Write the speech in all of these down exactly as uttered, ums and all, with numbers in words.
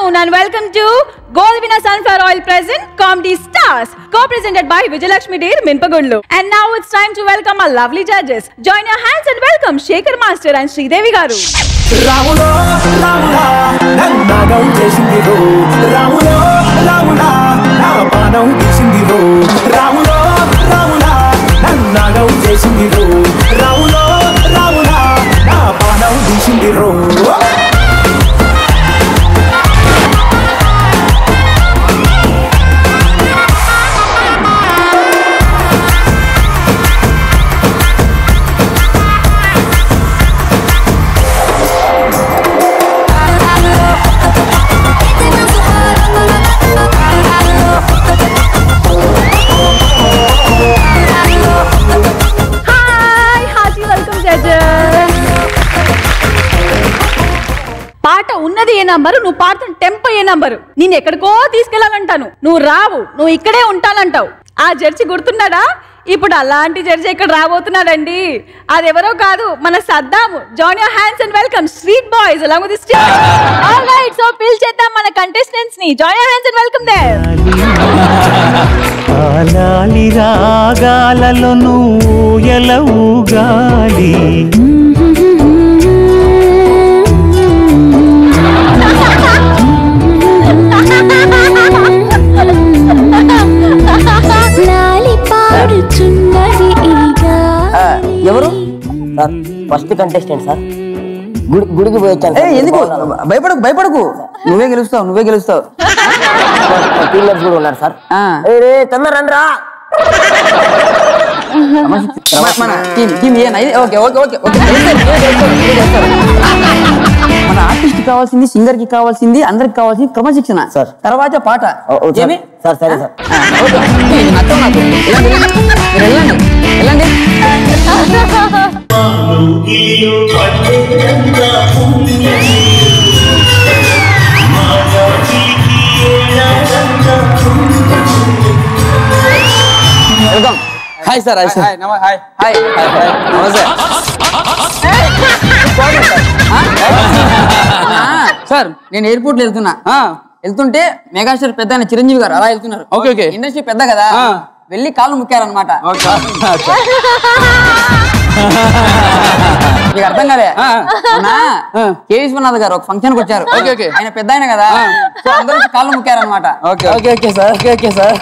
afternoon and welcome to Goldvina Sunflower Oil present Comedy Stars, co-presented by Vijayalakshmi Deer Minpagudlu. And now it's time to welcome our lovely judges. Join your hands and welcome Shekhar Master and Sridevi Garu. Ramulo, Ramula, Nannagam Chesindiru. Ramulo, Ramula, Napanam Chesindiru. Ramulo, Ramula, Nannagam Chesindiru. Ramulo, Ramula, Napanam Chesindiru. పాట ఉన్నది ఏ number, నువ్వు పాడుతున్న tempo ఏ number. నేను ఎక్కడికో తీసుకెళ్ళాలంటాను, నువ్వు రావు, నువ్వు ఇక్కడే ఉంటానంటావు. ఆ జడ్జి గుర్తున్నాడా? ఇప్పుడు అలాంటి జడ్జి ఇక్కడ రాబోతున్నాడండి. అదెవరో కాదు, మన Saddam. Join your hands and welcome street boys along with the stars. All right, so పిలిచేద్దాం మన కంటెస్టెంట్స్ ని. Join your hands and welcome there. ఆలాలి రాగాలలో ఊయల ఊగాలి, ఎవరు సార్? First contestant sir. గుడికి పోయొచ్చాను. ఎందుకు భయపడకు భయపడకు నువ్వే గెలుస్తావు నువ్వే గెలుస్తావు టీమర్స్ కూడా ఉన్నారు సార్. తొందర రండి రా. మన team team okay okay okay okay మన ఆర్టిస్ట్ కావాల్సింది, సింగర్ కి కావాల్సింది, అందరికి కావాల్సింది క్రమశిక్షణ సార్. తర్వాత పాట ఏమి సార్? సరే సార్. నచ్చవు నాకు. వెళ్ళండి వెళ్ళండి. Welcome. Hi sir. Hi sir. Hi hi నమస్తే సార్. నేను ఎయిర్పోర్ట్ లో వెళ్తున్నా. వెళ్తుంటే మెగాస్టార్ పెద్ద ఆయన చిరంజీవి గారు అలా వెళ్తున్నారు. Okay okay. ఇండస్ట్రీ పెద్ద కదా, వెళ్ళి కాళ్ళు ముక్కారనమాట. మీకు అర్థం కాలే. కే విశ్వనాథ్ గారు ఒక ఫంక్షన్ కి వచ్చారు. ఆయన పెద్ద ఆయన కదా, సో అందరూ కాళ్ళు ముక్కారనమాట. Okay okay okay sir. Okay okay sir.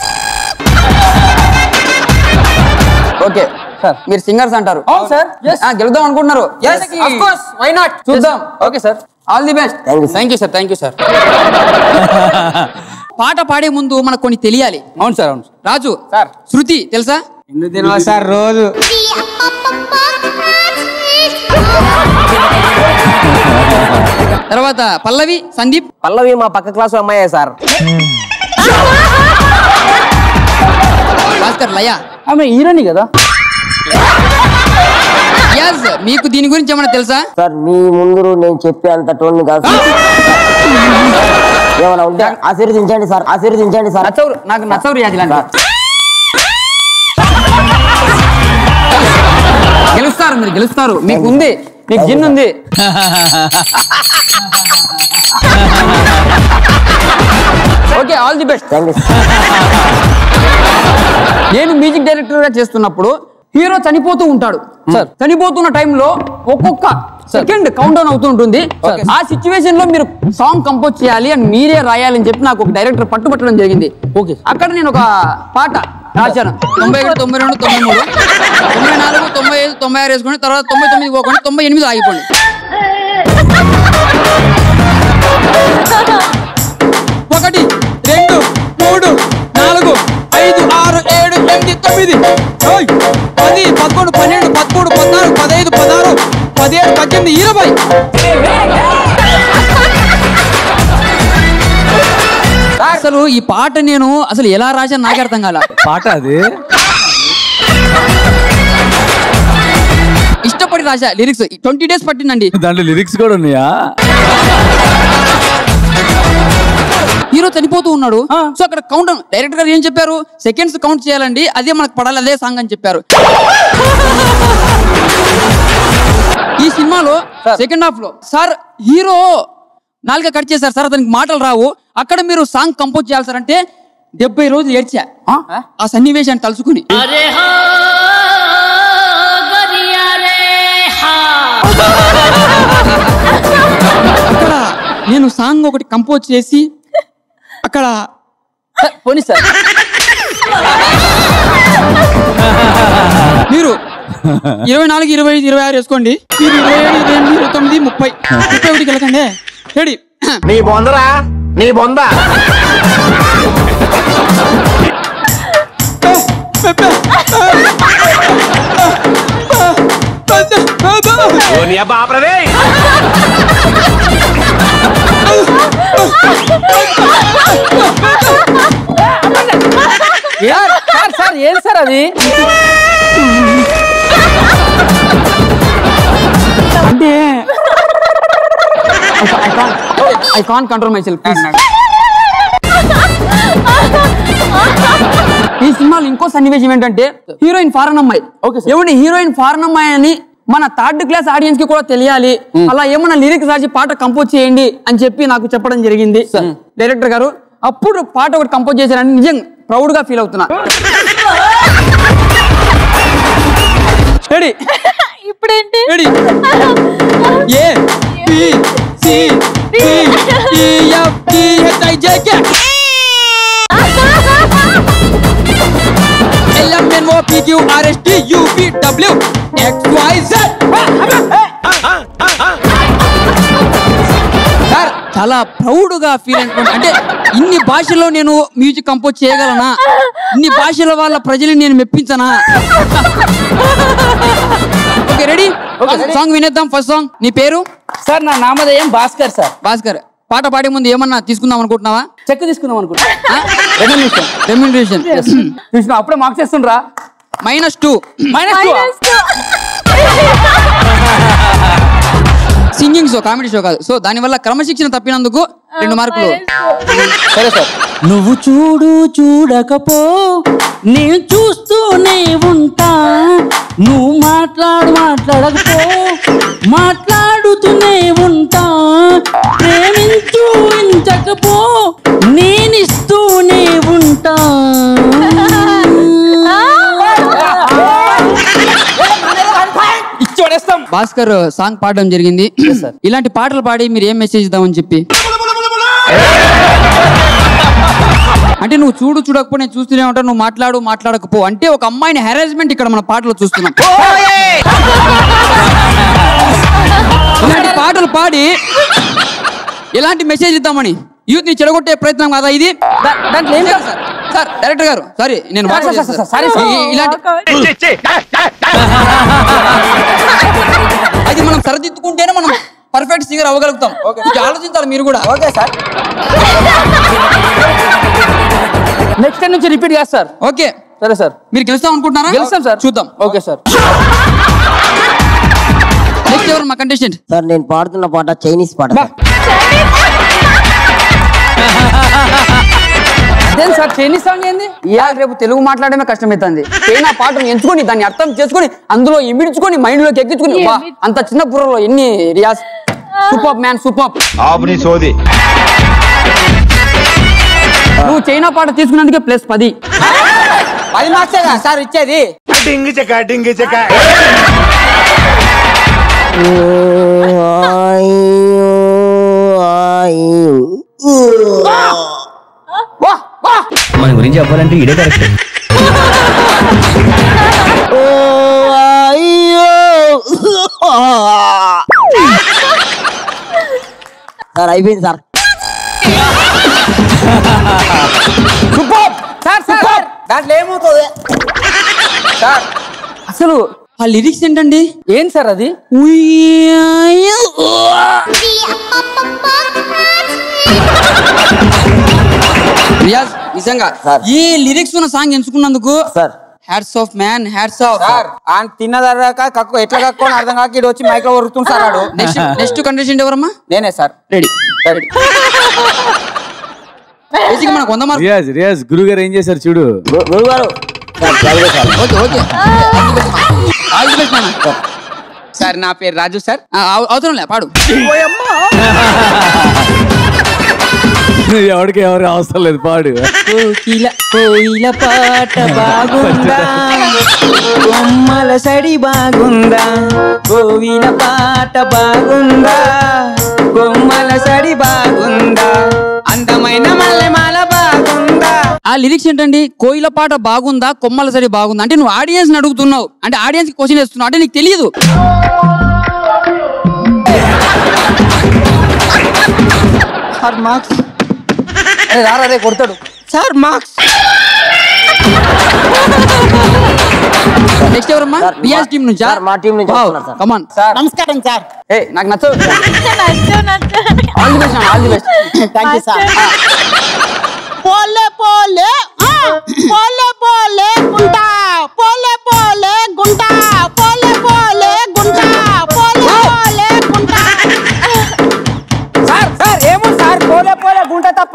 Okay sir, మీరు సింగర్స్ అంటారు గెలుద్దాం అనుకుంటున్నారు. చూద్దాం. Okay sir, all the best. Thank you sir. Thank you sir. పాట పాడే ముందు మనకు కొన్ని తెలియాలి. అవును సార్. అవును రాజు సార్. శృతి తెలుసా? ఎందుకు తెలియదు సార్? రోజు. తర్వాత పల్లవి, సందీప్. పల్లవి మా పక్క క్లాసు అమ్మాయే సార్. భాస్కర్, లయ. ఆమె హీరోని కదా. యస్. మీకు దీని గురించి ఏమన్నా తెలుసా సార్? మీ ముందు నేను చెప్పే అంత టోన్ కాదు. ఏమన్నా ఉంటే ఆశీర్వదించండి సార్. ఆశీర్వదించండి సార్. నచ్చవు నాకు, నచ్చవు రియాజ్ లాంటి. గెలుస్తారు మీరు, గెలుస్తారు. మీకు ఉంది, మీకు జిన్ ఉంది. Okay, all the best. నేను మ్యూజిక్ డైరెక్టర్ గా చేస్తున్నప్పుడు హీరో చనిపోతూ ఉంటాడు సార్. చనిపోతున్న టైంలో ఒక్కొక్క సెకండ్ కౌంట్ డౌన్ అవుతూ ఉంటుంది. ఆ సిచ్యువేషన్ లో మీరు సాంగ్ కంపోజ్ చేయాలి అని మీరే రాయాలని చెప్పి నాకు ఒక డైరెక్టర్ పట్టుబట్టడం జరిగింది. ఓకే, అక్కడ నేను ఒక పాట రాశాను. తొంభై ఒకటి, తొంభై రెండు, తొంభై మూడు, తొంభై నాలుగు, తొంభై ఐదు, తొంభై ఆరు వేసుకొని తర్వాత తొంభై తొమ్మిది పోకండి, తొంభై ఎనిమిది ఆగిపోండి. ఒకటి, రెండు, మూడు, నాలుగు, ఐదు, ఆరు, ఏడు, ఎనిమిది, తొమ్మిది, పది, పదకొండు, పన్నెండు, పదమూడు, పద్నాలుగు, పదహైదు, పదహారు, పదిహేడు, పద్దెనిమిది, ఇరవై. అసలు ఈ పాట నేను అసలు ఎలా రాశాను నాకు అర్థం కాల. పాట అది ఇష్టపడి రాశా. లిరిక్స్ ట్వంటీ డేస్ పట్టిందండి. దాంట్లో లిరిక్స్ కూడా ఉన్నాయా? హీరో చనిపోతూ ఉన్నాడు. సో అక్కడ కౌంట్ డైరెక్టర్ గారు ఏం చెప్పారు? సెకండ్స్ కౌంట్ చేయాలండి, అదే మనకు పడాలి, అదే సాంగ్ అని చెప్పారు. ఈ సినిమాలో సెకండ్ హాఫ్ లో సార్ హీరో నాలుగే కట్ చేశారు సార్, అతనికి మాటలు రావు. అక్కడ మీరు సాంగ్ కంపోజ్ చేయాలి సార్ అంటే డెబ్బై రోజులు ఏడ్చా ఆ సన్నివేశాన్ని తలుచుకుని. అక్కడ నేను సాంగ్ ఒకటి కంపోజ్ చేసి అక్కడ పోనీ సార్ మీరు ఇరవై నాలుగు ఇరవై ఐదు ఇరవై ఆరు వేసుకోండి. మీరు ఇరవై ఏడు ఇరవై ఎనిమిది ఇరవై తొమ్మిది ముప్పై ముప్పై ఒకటికి వెళ్ళకండి. రెడీ? నీ బొందరా నీ బొంద బాపరదే సార్ ఏం సార్ అది? అంటే I can't control myself. ఈ సినిమాలో ఇంకో సన్నివేశం ఏంటంటే హీరోయిన్ ఫారెన్ అమ్మాయి. ఏమండి హీరోయిన్ ఫారెన్ అమ్మాయి అని మన థర్డ్ క్లాస్ ఆడియన్స్ కి కూడా తెలియాలి. అలా ఏమన్నా లిరిక్స్ రాసి పాట కంపోజ్ చేయండి అని చెప్పి నాకు చెప్పడం జరిగింది డైరెక్టర్ గారు. అప్పుడు పాట ఒకటి కంపోజ్ చేశారని నిజంగా ప్రౌడ్ గా ఫీల్ అవుతున్నా. రెడీ? ఇప్పుడేంటి? Ready? A B C D E F G H I J K L M N O P Q R S T U V W X Y Z. Sir చాలా proud గా feel అనుకోండి. అంటే ఇన్ని భాషల్లో నేను music compose చేయగలనా, ఇన్ని భాషల వాళ్ళ ప్రజల్ని నేను మెప్పించనా? Okay ready? సాంగ్ వినేద్దాం. First song. నీ పేరు? సార్ నా నామధేయం భాస్కర్ సార్. భాస్కర్, పాట పాడే ముందు ఏమన్నా తీసుకుందాం అనుకుంటున్నావా? చెక్ తీసుకుందాం అనుకుంటా. రెమ్యూనరేషన్ చూసిన అప్పుడే మార్క్స్ చేస్తుండ్రా. Minus two. Minus two. Singing show, comedy show కాదు. సో దానివల్ల క్రమశిక్షణ తప్పినందుకు రెండు మార్కులు. సరే సార్. నువ్వు చూడు చూడకపో నేను చూస్తూనే ఉంటా, నువ్వు మాట్లాడు మాట్లాడకపో మాట్లాడుతూనే ఉంటా, ప్రేమించు ఇంచకపో నేనిస్తూనే ఉంటా. భాస్కర్ సాంగ్ పాడడం జరిగింది. ఇలాంటి పాటలు పాడి మీరు ఏం మెసేజ్ ఇద్దామని చెప్పి? అంటే నువ్వు చూడు చూడకపో నేను చూస్తూనే ఉంటా, నువ్వు మాట్లాడు మాట్లాడకపో అంటే ఒక అమ్మాయిని హెరాస్మెంట్ ఇక్కడ మన పాటలో చూస్తున్నాం. ఇలాంటి పాటలు పాడి ఎలాంటి మెసేజ్ ఇద్దామని యూత్ ని చెడగొట్టే ప్రయత్నం కదా ఇది. దాంట్లో ఏం లేదు సార్. సార్ డైరెక్టర్ గారు సారీ నేను ఇలాంటి అది మనం సరిదిద్దుకుంటేనే మనం పర్ఫెక్ట్ సింగర్ అవ్వగలుగుతాం. ఆలోచించాలి మీరు కూడా. Okay sir. నెక్స్ట్ టైం నుంచి రిపీట్ చేస్తారు. ఓకే సరే సార్. మీరు గెలుస్తాం అనుకుంటున్నారా? గెలుస్తాం సార్. చూద్దాం. Okay sir. నెక్స్ట్ ఎవరు మా కంటెస్టెంట్? సార్ నేను పాడుతున్న పాట చైనీస్ పాట. అదేం సార్ చైనీస్ సాంగ్ ఏంది? ఇవాళ రేపు తెలుగు మాట్లాడమే కష్టమవుతుంది. చైనా పాటను ఎంచుకొని దాన్ని అర్థం చేసుకొని అందులో ఇమిడ్చుకొని మైండ్ లోకి ఎక్కించుకొని అంత చిన్న బుర్రలో ఎన్ని రియాజ్. Super man super. నువ్వు చైనా పాట తీసుకున్నందుకే ప్లస్ పది. పది మార్క్సే కదా సార్ ఇచ్చేది. డింగి చెక్క డింగి చెక్క. మన గురించి చెప్పాలంటే ఇదే కరెక్ట్. సార్ అయిపోయింది సార్. సార్ సార్ దాంట్లో ఏమవుతుంది సార్? అసలు ఆ లిరిక్స్ ఏంటండి? ఏం సార్ అది? రియాజ్ నిజంగా ఈ లిరిక్స్ ఉన్న సాంగ్ ఎంచుకున్నందుకు sir hats off man, hats off. Sir ఆయన తిన్నదాకా కక్కు ఎట్లా కక్కు అర్థం కాక ఇటు వచ్చి మైక్ లో వరుతుంది సార్. ఆడు నెక్స్ట్ నెక్స్ట్ కండిషన్ ఎవరమ్మా? నేనే సార్. Ready ready. మనకు వంద మార్కులు. రియాజ్ రియాజ్ గురువు గారు ఏం చేశారు చూడు. గురుగారు ఓకే ఓకే సార్ నా పేరు రాజు సార్ ఆ, అవ- అవసరం లే పాడు ఎవరికి ఎవరు అవసరం లేదు పాడు. కోకిల కోయిల పాట బాగుందా, బొమ్మల సడి బాగుందా, కోవిల పాట బాగుందా, బొమ్మల సడి బాగుందా, అందమైన మల్లెమాల బాగుందా. ఆ లిరిక్స్ ఏంటండి? కోయిల పాట బాగుందా, కొమ్మల సరి బాగుందా అంటే నువ్వు ఆడియన్స్ ని అడుగుతున్నావు, అంటే ఆడియన్స్ కి క్వశ్చన్ వేస్తున్నావు, అంటే నీకు తెలియదు. సార్ మార్క్స్ రారా రే కొడతాడు సార్ మార్క్స్. నెక్స్ట్ ఎవరమ్మా? రియాజ్ టీం నుంచి. సార్, మా టీం నుంచి వస్తున్నారు సార్. కమాన్ సార్ నమస్కారం సార్. ఏ నాకు నచ్చవు. నచ్చు నచ్చు all the best all the best. Thank you sir. పోలే పోలే ఆ, పోలే పోలే గుంటా, పోలే పోలే గుంటా, పోలే పోలే గుంటా, పోలే పోలే గుంటా. సార్ సార్ ఏమో సార్ పోలే పోలే గుంట తప్ప.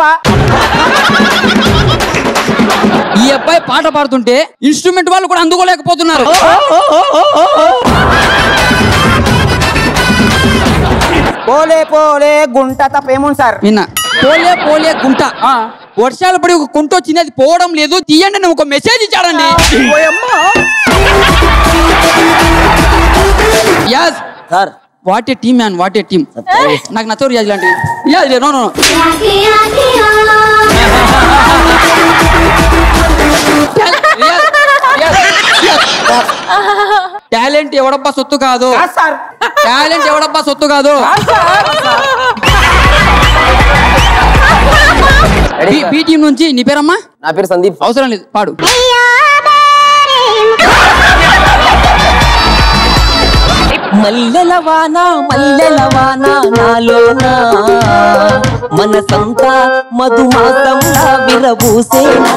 ఈ అబ్బాయి పాట పాడుతుంటే ఇన్స్ట్రుమెంట్ వాళ్ళు కూడా అందుకోలేకపోతున్నారు. పోలే పోలే గుంట తప్ప ఏమో సార్. నిన్న పోలే పోలే గుంట, వర్షాలు పడి ఒక కుంట వచ్చింది, అది పోవడం లేదు, తీయండి అని ఒక మెసేజ్ ఇచ్చాడండి. As sir what a team man, what a team. నాకు నచ్చవు రియాజ్ లాంటివి. రియాజ్ నో నో టాలెంట్ ఎవడబ్బా సొత్తు కాదు, సార్ టాలెంట్ ఎవడబ్బా సొత్తు కాదు. బి- బి టీం నుంచి నీ పేరమ్మా? నా పేరు సందీప్. అవసరం లేదు, పాడు. మల్లెల వాన మల్లెల వాన నాలోనా, మనసంతా మధుమాసంలా విరబూసేనా,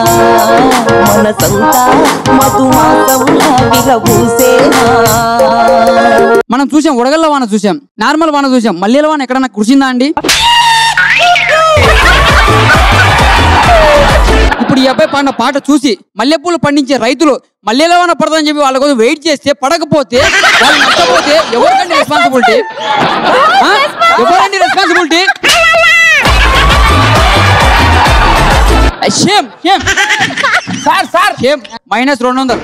మనసంతా మధుమాసంలా విరబూసేనా. మనం చూసాం ఉడగల్ల వాన, చూసాం నార్మల్ వాన, చూసాం మల్లెల వాన ఎక్కడన్నా కురిసిందా అండి? ఇప్పుడు ఈ అబ్బాయి పాడిన పాట చూసి మల్లెపూలు పండించే రైతులు మల్లెల వాన పడదని చెప్పి వాళ్ళ కోసం వెయిట్ చేస్తే పడకపోతే వాళ్ళు నష్టపోతే ఎవరికండి రెస్పాన్సిబిలిటీ? ఎవరండి responsibility? Shame shame sir sir shame. Minus రెండు వందలు.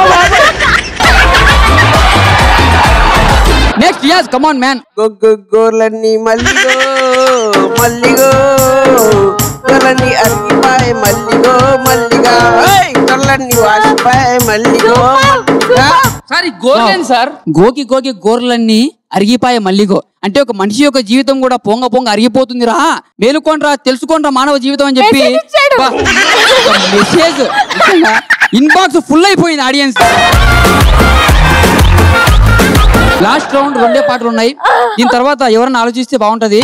Next yes come on man. గొర్లన్నీ మల్లిగో మల్లిగో, గొర్లన్నీ అరిగిపాయ మల్లిగో మల్లిగా, గొర్లన్నీ వాసిపాయ మల్లిగో మల్లిగా. సార్ గోర్లేని సార్, గోకి గోకి గోర్లన్నీ అరిగిపాయ మల్లిగో అంటే ఒక మనిషి యొక్క జీవితం కూడా పొంగ పొంగ అరిగిపోతుందిరా, మేలుకోండ్రా తెలుసుకోండ్రా మానవ జీవితం అని చెప్పి మెసేజ్ ఇన్బాక్స్ ఫుల్ అయిపోయింది ఆడియన్స్. లాస్ట్ రౌండ్ రెండే పాటలు ఉన్నాయి, దీని తర్వాత ఎవరన్నా ఆలోచిస్తే బాగుంటది.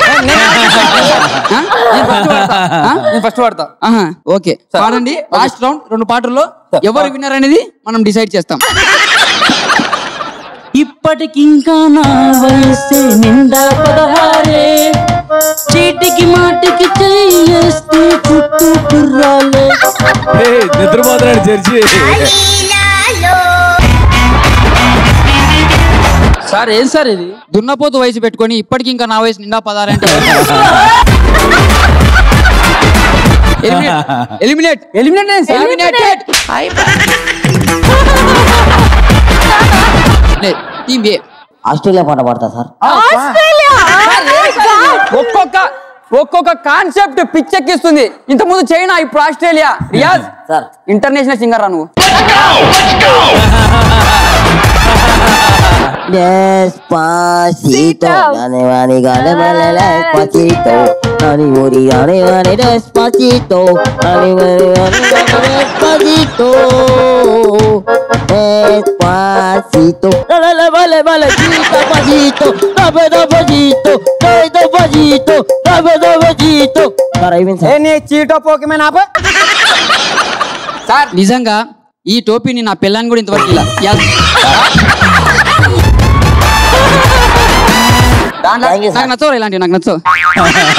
ఫస్ట్ వాడతా. ఓకే పాడండి. లాస్ట్ రౌండ్ రెండు పాటల్లో ఎవరు విన్నర్ అనేది మనం డిసైడ్ చేస్తాం. ఇప్పటికింకా నా వయసే నిండా పదహారే, చీటికి మాటికి చేస్తే చుట్టూ కుర్రాలే. నిద్రపోతున్నాడు చర్చి. సార్ ఏం సార్ ఇది? దున్నపోతు వయసు పెట్టుకొని ఇప్పటికి ఇంకా నా వయసు నిండా పదారంటే eliminate eliminate eliminated. Team A Australia పాట పాడతా సార్. ఒక్కొక్క ఒక్కొక్క కాన్సెప్ట్ పిచ్చెక్కిస్తుంది. ఇంత ముందు చైనా, ఇప్పుడు Australia. Riyaz sir international singer రా నువ్వు. Despacito, gane vani gane vale despacito, gane ori gane vane despacito, gane vane gane despacito, despacito, la la vale vale despacito, dame despacito, dame despacito, dame despacito. ఏ నీ చీటో పోకమే నాప. Sir నిజంగా ఈ టోపీని నా పిల్లని కూడా ఇంతవరకు ఇలా. Thank you, sir. నాకు నచ్చవు ఇలాంటివి, నాకు నచ్చవు.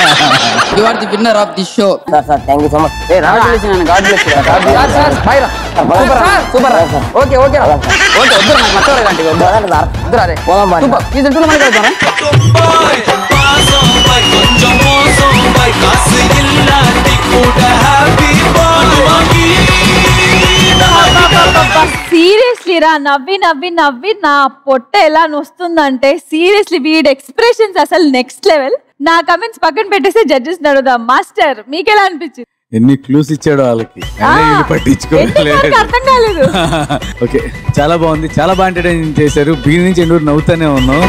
You are the winner of the show. Sir, sir, thank you so much. Hey, God bless you. God bless you. Sir sir bye రా. సూపర్ ఓకే ఓకే ఓకే వద్దు నాకు నచ్చలేదు అంటే వద్దురా రే సూపర్ ఈ జంతువులు మనకి వెళ్తారా సీరియస్లీ రా నవ్వి నవ్వి నవ్వి నా పొట్ట ఎలా నొస్తుందంటే సీరియస్లీ వీడి ఎక్స్ప్రెషన్స్ అసలు నెక్స్ట్ లెవెల్. నా కమెంట్స్ పక్కన పెట్టేసి జడ్జెస్ అడుగుదాం. మాస్టర్ మీకెలా అనిపించింది? ఎన్ని క్లూస్ ఇచ్చాడు వాళ్ళకి పట్టించుకోలేదు. అర్థం కాలేదు. ఓకే చాలా బాగుంది, చాలా బాగా ఎంటర్టైన్ చేశారు. బిగినింగ్ నుంచి ఎండు నవ్వుతానే ఉన్నాం.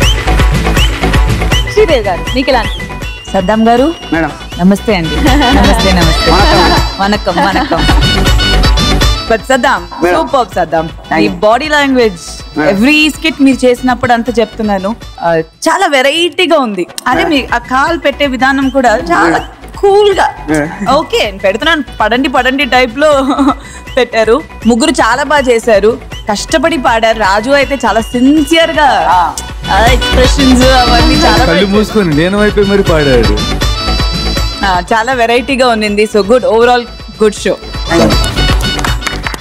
శ్రీదేవి గారు మీకెలా అనిపించింది? సద్దాం గారు మేడం నమస్తే అండి. నమస్తే నమస్తే వనకం వనకం. But Saddam super Saddam. ఈ బాడీ లాంగ్వేజ్ ఎవ్రీ స్కిట్ మీరు చేసినప్పుడు అంతా చెప్తున్నాను చాలా వెరైటీగా ఉంది. అదే మీ ఆ కాల్ పెట్టే విధానం కూడా చాలా కూల్ గా ఓకే పెడుతున్నాను పడండి పడండి టైప్ లో పెట్టారు. ముగ్గురు చాలా బాగా చేశారు, కష్టపడి పాడారు. రాజు అయితే చాలా సిన్సియర్ గా ఎక్స్ప్రెషన్స్ అవన్నీ చాలా కళ్ళు మూసుకొని నేను వైపు మరి పాడాడు. చాలా వెరైటీగా ఉంది. So good overall good show.